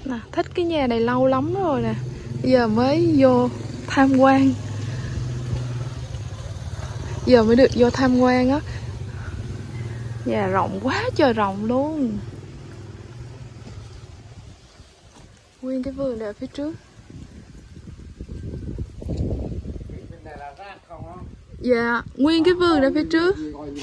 Nè, thích cái nhà này lâu lắm rồi nè. Bây giờ mới vô tham quan. Giờ mới được vô tham quan á. Nhà rộng quá trời rộng luôn. Nguyên cái vườn này ở phía trước. Dạ, nguyên cái vườn ở phía trước.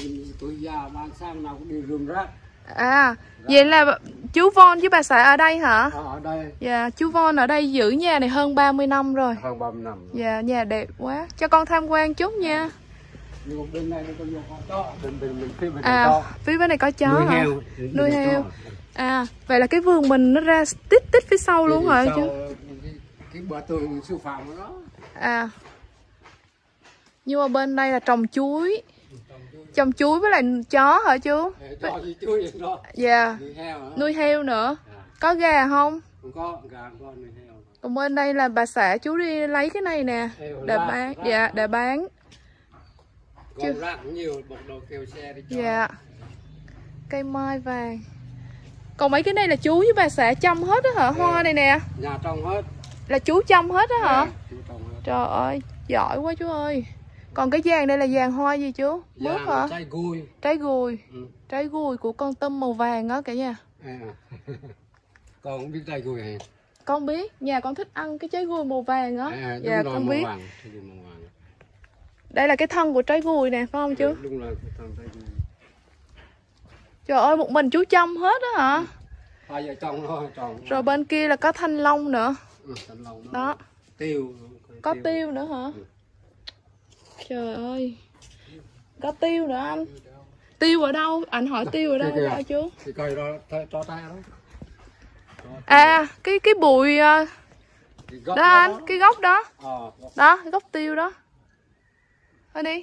À, vậy là chú Von với bà xã ở đây hả? Ở đây. Dạ, chú Von ở đây giữ nhà này hơn 30 năm rồi. Hơn 30 năm. Dạ, nhà đẹp quá. Cho con tham quan chút nha. Bên này có chó. Phía bên này có chó hả? Nuôi heo. À, vậy là cái vườn mình nó ra tít phía sau luôn hả chú? Cái bờ tường sư phạm đó. À. Nhưng mà bên đây là trồng chuối. Trồng chuối với lại chó hả chú? Chó với chuối vậy đó. Dạ. Nuôi heo nữa. Có gà không? Không có, gà không có, nuôi heo. Còn bên đây là bà xã chú đi lấy cái này nè để bán. Dạ, để bán. Còn rác cũng nhiều, bọc đồ kêu xe đi cho. Dạ. Cây mai vàng. Còn mấy cái này là chú với bà xã chăm hết đó hả? Hoa này nè. Nhà trồng hết. Là chú chăm hết đó hả? Chú trồng hết. Trời ơi, giỏi quá chú ơi. Còn cái vàng đây là vàng hoa gì chú? Mướp hả? Trái gùi. Trái gùi. Trái gùi của con tôm màu vàng đó cả nhà. Con không biết trái gùi hả? Con biết, nhà con thích ăn cái trái gùi màu vàng á. Dạ con biết. Đây là cái thân của trái gùi nè, phải không chú? Đúng là cái thân trái gùi. Trời ơi, một mình chú chăm hết á hả? Hai vợ chồng thôi, trồng. Rồi bên kia là có thanh long nữa. Thanh long đó. Tiêu. Có tiêu nữa hả? Trời ơi. Có tiêu nữa anh. Tiêu ở đâu? Anh hỏi tiêu ở đâu hả chú? Thì coi đó, cho tay đó. À, cái bụi đó anh, cái gốc đó. Đó, cái gốc tiêu đó. Thôi đi.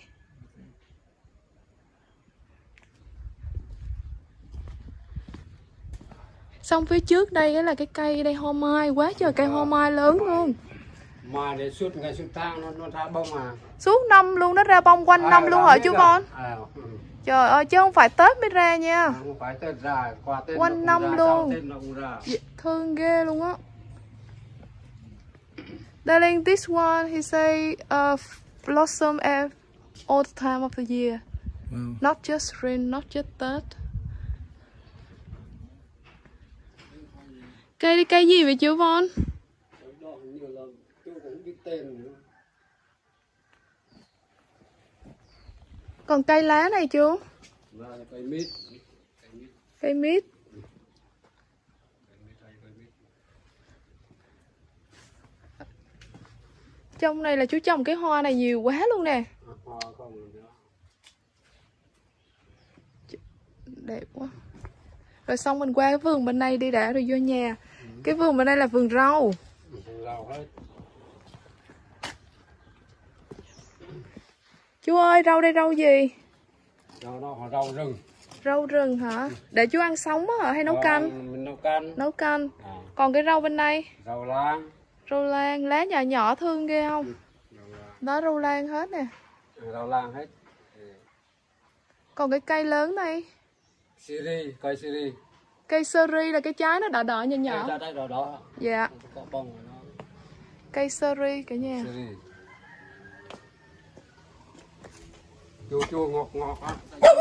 Xong phía trước đây là cái cây đây hoa mai, quá trời cây hoa mai lớn luôn. Mà để suốt ngày suốt tháng nó ra bông à. Suốt năm luôn, nó ra bông quanh năm luôn hả chú Von? Trời ơi, chứ không phải Tết mới ra nha. Không phải Tết ra, qua Tết quanh năm ra, luôn. Tết nó cũng ra. Thương ghê luôn á. Darling, this one he say blossom all the time of the year. Not just spring, not just Tết. Cây gì vậy chú Von? Còn cây lá này chú? Cây mít. Cây mít. Trong này là chú trồng cái hoa này nhiều quá luôn nè. Đẹp quá. Rồi xong mình qua cái vườn bên này đi đã rồi vô nhà. Cái vườn bên đây là vườn rau. Chú ơi, rau đây rau gì? Rau rừng. Rau rừng hả? Để chú ăn sống á hả? Hay nấu canh? Mình nấu canh. Nấu canh. Còn cái rau bên đây? Rau lan. Rau lan, lá nhỏ nhỏ thương ghê không? Đó, rau lan hết nè. Rau lan hết. Còn cái cây lớn này? Siri, cây siri. Cây seri là cái trái nó đỏ đỏ nhỏ nhỏ. Trái đỏ đỏ. Dạ. Có bông rồi nó. Cây seri cả nhà. Siri. Chua chua ngọt ngọt á.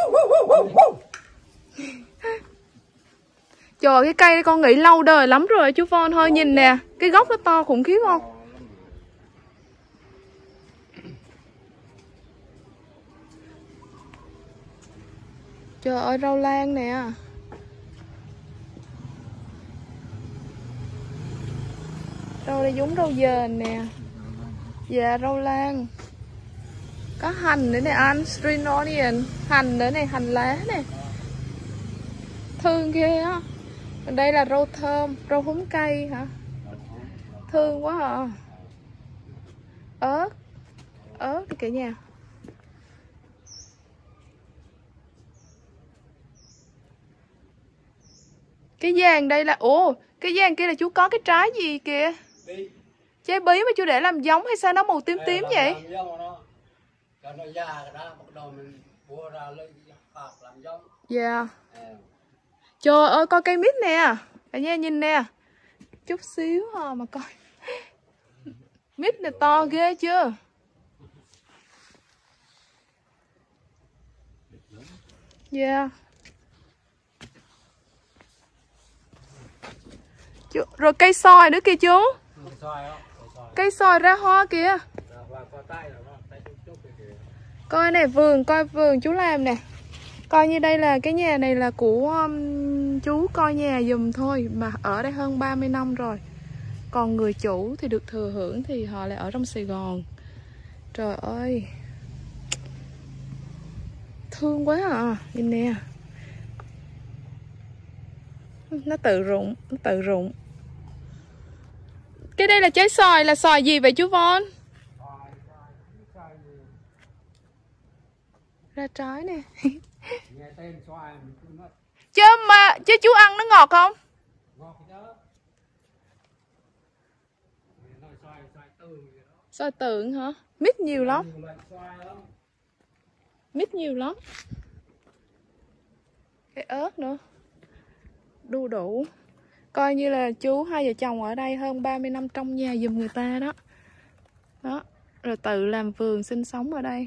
Trời, cái cây này con nghĩ lâu đời lắm rồi chú Von thôi. Nhìn nè, cái gốc nó to khủng khiếp không? Trời ơi, rau lan nè. Rau đây giống rau dền nè. Dạ, rau lan. Có hành nữa nè anh, string onion. Hành nữa nè, hành lá nè. Thương ghê á. Còn đây là rau thơm, rau húng cây hả? Thương quá à. Ớt thì cả nhà. Cái vàng đây là, cái vàng kia là chú có cái trái gì kìa? Trái bí mà chú để làm giống hay sao nó màu tím tím vậy? Cho nó già ra, bắt đầu mình mua ra lấy hạt làm giống. Dạ. Trời ơi, coi cây mít nè. Cả nhà nhìn nè. chút xíu à mà coi. Mít này to ghê chưa? Yeah. Rồi cây xoài nữa kìa chú. Cây xoài ra hoa kìa. Coi này vườn, coi vườn chú làm nè. Coi như đây là cái nhà này là của chú coi nhà giùm thôi. Mà ở đây hơn 30 năm rồi. Còn người chủ thì được thừa hưởng thì họ lại ở trong Sài Gòn. Trời ơi, thương quá à. Nhìn nè, nó tự rụng, nó tự rụng. Cái đây là trái xoài, là xoài gì vậy chú Von? Ra trái nè. Chứ chú ăn nó ngọt không? Xoài tượng hả? Mít nhiều lắm. Mít nhiều lắm. Cái ớt nữa. Đu đủ. Coi như là chú hai vợ chồng ở đây hơn 30 năm trong nhà giùm người ta đó. Đó. Rồi tự làm vườn sinh sống ở đây.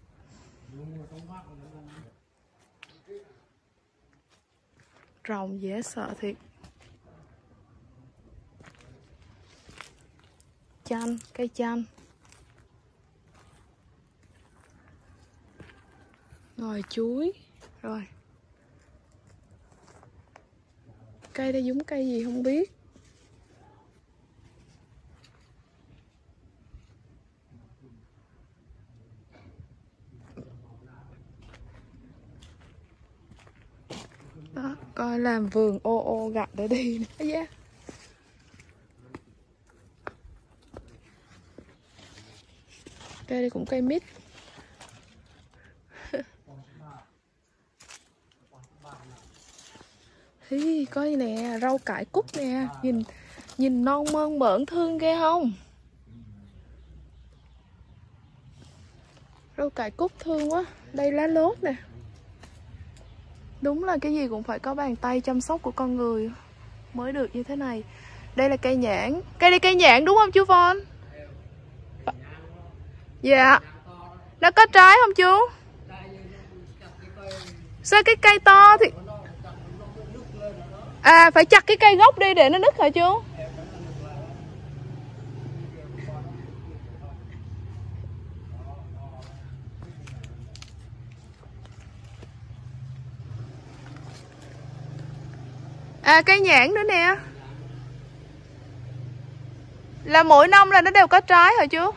Rồng dễ sợ thiệt. Chanh, cây chanh. Rồi chuối. Rồi. Cây đây giống cây gì không biết. Đó, coi làm vườn ô gặt để đi nữa yeah. Cây đây cũng cây mít. Hi, coi nè, rau cải cúc nè, nhìn non mơn mởn thương ghê không? Rau cải cúc thương quá. Đây lá lốt nè. Đúng là cái gì cũng phải có bàn tay chăm sóc của con người mới được như thế này. Đây là cây nhãn. Cây đây cây nhãn đúng không chú Von? Dạ. Nó có trái không chú? Sao cái cây to thì... À, phải chặt cái cây gốc đi để nó nứt hả chú? À, cây nhãn nữa nè. Là mỗi năm là nó đều có trái hả chú?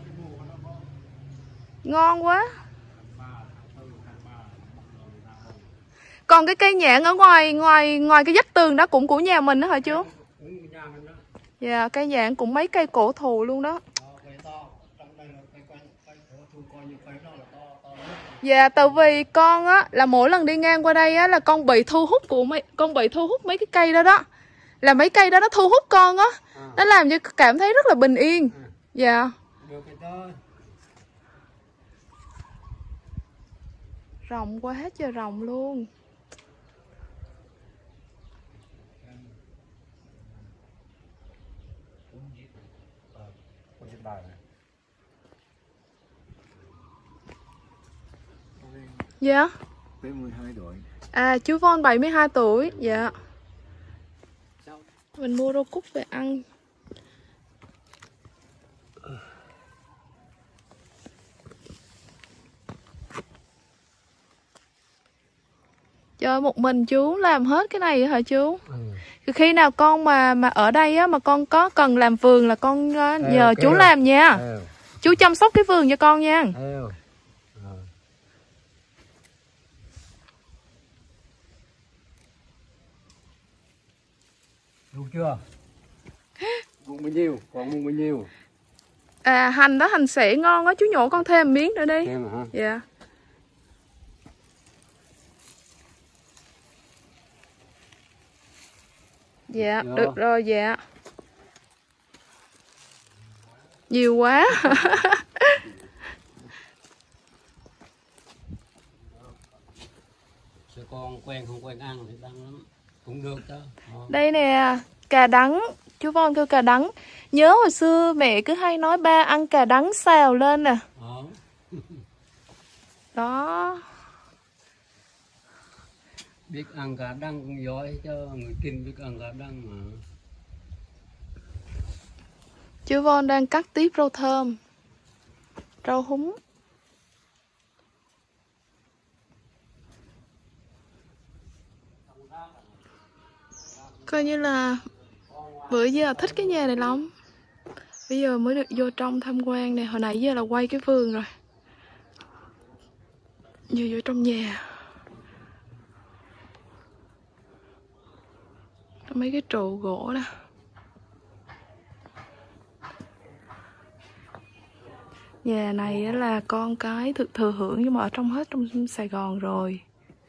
Ngon quá. Còn cái cây nhãn ở ngoài cái vách tường đó cũng của nhà mình đó hả chú? Dạ, cây nhãn cũng mấy cây cổ thụ luôn đó. Dạ, tại vì con á là mỗi lần đi ngang qua đây á là con bị thu hút mấy cái cây đó đó. Là mấy cây đó nó thu hút con á. Nó làm cho cảm thấy rất là bình yên. Dạ. Rộng quá hết trời rộng luôn. Dạ. 72 tuổi. À, chú Von 72 tuổi. Dạ. Mình mua rau cúc về ăn. Trời, một mình chú làm hết cái này hả chú? Khi nào con mà ở đây á mà con có cần làm vườn là con nhờ chú làm nha. Chú chăm sóc cái vườn cho con nha. Đủ chưa? Muốn bao nhiêu? Còn muốn bao nhiêu? À, hành đó, hành sẻ ngon á, chú nhổ con thêm miếng nữa đi. Thêm hả? Dạ. Dạ, được rồi, dạ. Nhiều quá. Con quen không quen ăn thì đang lắm. Cũng được đó. Đây nè, cà đắng, Chú Von kêu cà đắng. Nhớ hồi xưa mẹ cứ hay nói ba ăn cà đắng xào lên nè. Đó. Biết ăn cà đắng cũng giỏi cho người Kinh biết ăn cà đắng mà. Chú Von đang cắt tiếp rau thơm, rau húng. Coi như là bữa giờ thích cái nhà này lắm. Bây giờ mới được vô trong tham quan nè. Hồi nãy giờ là quay cái vườn rồi. Giờ vô trong nhà. Mấy cái trụ gỗ nè. Nhà này là con cái thực thừa hưởng, nhưng mà ở trong hết trong Sài Gòn rồi.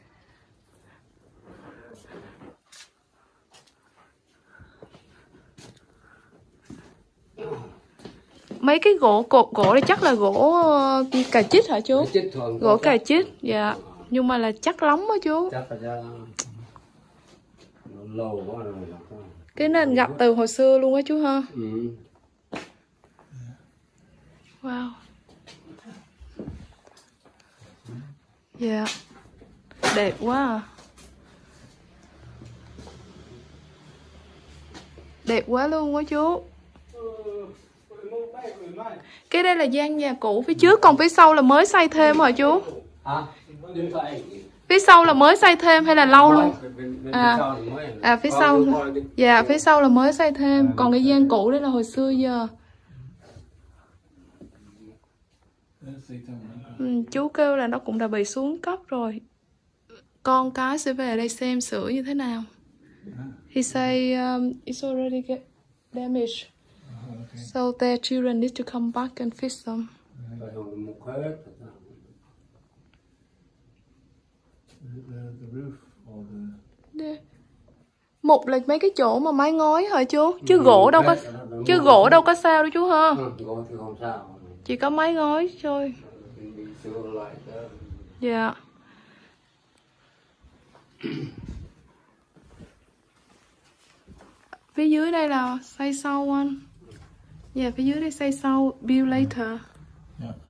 Mấy cái gỗ cột gỗ này chắc là gỗ cà chít hả chú? Gỗ cà chít, dạ. Nhưng mà là chắc lắm á chú. Chắc là lâu quá rồi. Cái nền gạch từ hồi xưa luôn á chú ha. Ừ. Wow. Dạ. Đẹp quá à. Đẹp quá luôn á chú. Cái đây là gian nhà cũ phía trước, còn phía sau là mới xây thêm hả chú? Phía sau là mới xây thêm hay là lâu luôn? Phía sau. Dạ, phía sau là mới xây thêm, còn cái gian cũ đây là hồi xưa giờ. Chú kêu là nó cũng đã bị xuống cấp rồi. Con cái sẽ về đây xem sửa như thế nào. He say it's already get damaged. So their children need to come back and fix them. Mục là mấy cái chỗ mà mái ngói hả chú? Chứ gỗ đâu có sao đâu chú ha. Gỗ thì không sao. Chỉ có mái ngói thôi. Dạ. Phía dưới đây là xây sau anh. Dạ, phía dưới đây xây sau. Build later.